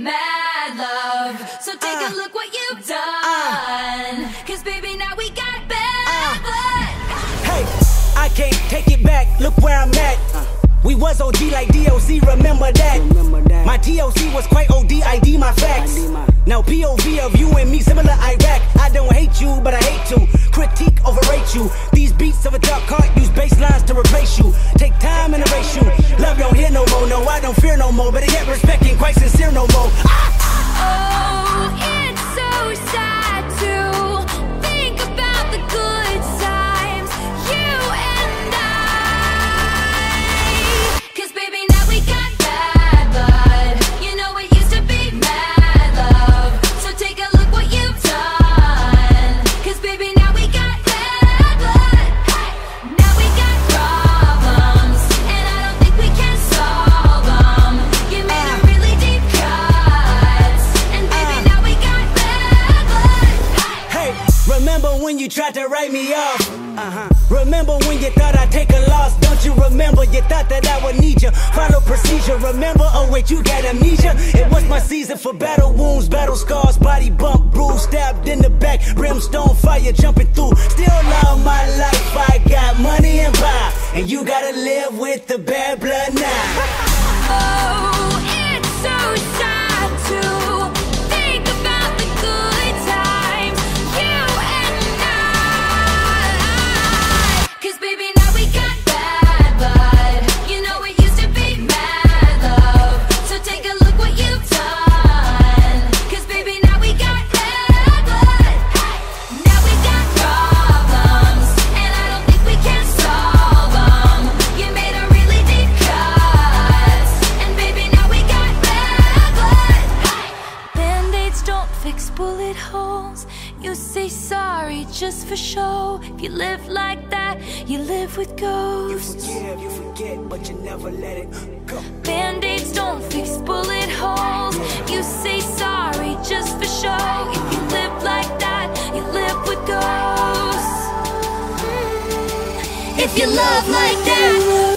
mad love. So take a look what you've done. Cause baby, now we got bad blood. Hey, I can't take it back, look where I'm at. We was OG like D.O.C, remember that. My D.O.C was quite OD, ID my facts. Now POV of you and me, similar Iraq. I don't hate you, but I hate to critique, overrate you. These beats of a dark heart use basslines to replace you. Take time and erase you. Love don't hear no more, no, I don't fear no more. But I get respect ain't quite sincere no more. Oh, it's so sad to think about the good times, you and I. Cause baby, now we got bad blood. You know it used to be mad love. So take a look what you've done. Cause baby, now we got bad blood. Now we got problems, and I don't think we can solve them. You made a really deep cut, and baby, now we got bad blood. Hey, remember when you tried to write me off? Remember when you thought I'd take a loss? Don't you remember? You thought that I would need you. Follow procedure, remember? Oh wait, you got amnesia. It was my season for battle wounds, battle scars, body bump, bruise, stabbed in the back, brimstone fire jumping through. Still love my life, I got money and power, and you gotta live with the bad blood now. Oh, it's so sad to think about the good times, you and I. Cause baby, now we got bad blood. You know it used to be mad love. So take a look what you've done. Cause baby, now we got bad blood. Now we got problems, and I don't think we can solve them. You made a really deep cut, and baby, now we got bad blood. Band-aids don't fix bullet holes. You say sorry just for show. If you live like that, you live with ghosts. You forget, but you never let it go. Band-aids don't fix bullet holes. You say sorry just for show. If you live like that, you live with ghosts. If you love like that,